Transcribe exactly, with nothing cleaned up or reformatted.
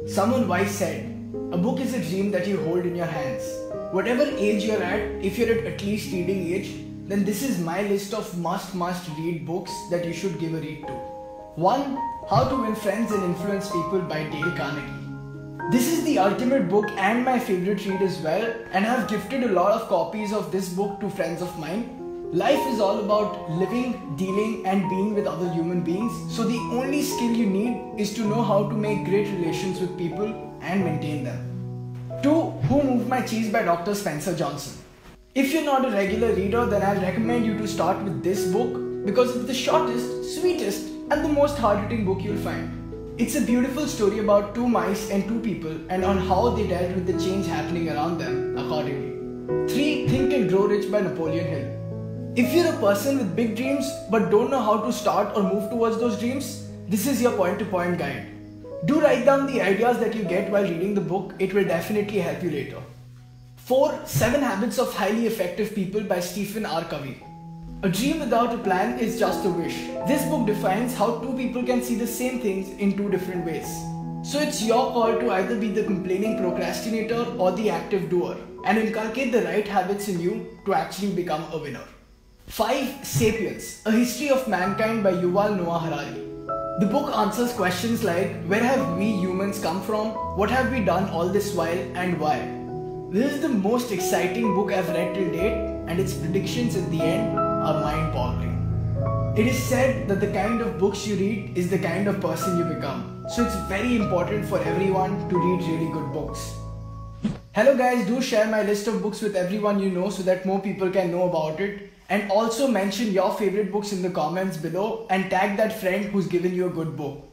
Someone wise said, a book is a dream that you hold in your hands. Whatever age you're at, if you're at at least reading age, then this is my list of must must read books that you should give a read to. one. How to Win Friends and Influence People by Dale Carnegie. This is the ultimate book and my favorite read as well, and I have gifted a lot of copies of this book to friends of mine. Life is all about living, dealing and being with other human beings, so the only skill you need is to know how to make great relations with people and maintain them. two. Who Moved My Cheese by Doctor Spencer Johnson. If you're not a regular reader, then I'll recommend you to start with this book because it's the shortest, sweetest and the most hard-hitting book you'll find. It's a beautiful story about two mice and two people and on how they dealt with the change happening around them accordingly. three. Think and Grow Rich by Napoleon Hill. If you're a person with big dreams but don't know how to start or move towards those dreams, this is your point-to-point guide. Do write down the ideas that you get while reading the book, it will definitely help you later. four. Seven Habits of Highly Effective People by Stephen R. Covey. A dream without a plan is just a wish. This book defines how two people can see the same things in two different ways. So it's your call to either be the complaining procrastinator or the active doer and inculcate the right habits in you to actually become a winner. five. Sapiens, A History of Mankind by Yuval Noah Harari. The book answers questions like, where have we humans come from, what have we done all this while and why? This is the most exciting book I've read till date, and its predictions at the end are mind-boggling. It is said that the kind of books you read is the kind of person you become. So it's very important for everyone to read really good books. Hello guys, do share my list of books with everyone you know so that more people can know about it. And also mention your favorite books in the comments below and tag that friend who's given you a good book.